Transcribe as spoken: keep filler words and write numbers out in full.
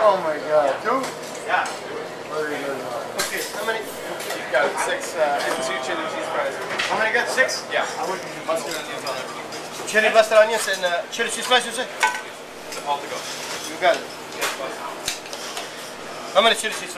Oh my god. Two? Yeah. Very good. Okay, how many? You've got six uh, and two chili cheese fries. How many got? Six? Yeah. Mustard onions on there. Chili mustard onions and uh, chili cheese fries, you say? All to go. You got it. Yes, boss. How many chili cheese fries?